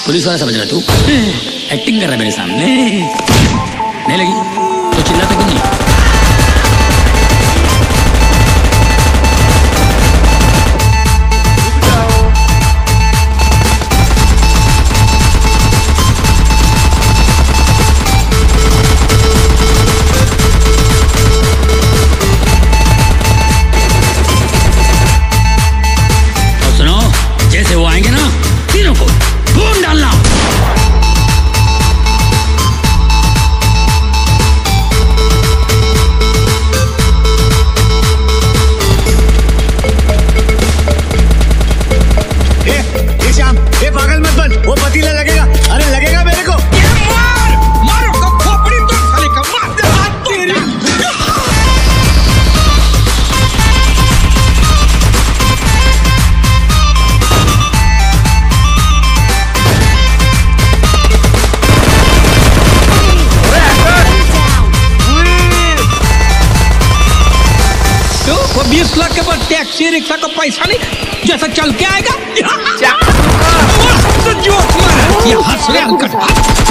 Police वाला समझ रहा तू? एक्टिंग कर रहा है मेरे सामने। नहीं लगी तो चिल्लाता क्यों नहीं? और सुनो, जैसे वो आएंगे ना, तीनों को खून डालना। ये पागल मत बन, वो पतीला लगेगा। अरे लगेगा मेरे को। मार मारो तो खोपड़ी तो साले का मार दे हाथ तेरी। तो 20 लाख के बाद टैक्सी रिक्शा का पैसा नहीं, जैसा चल के आएगा। जो हंस रहे अंकल।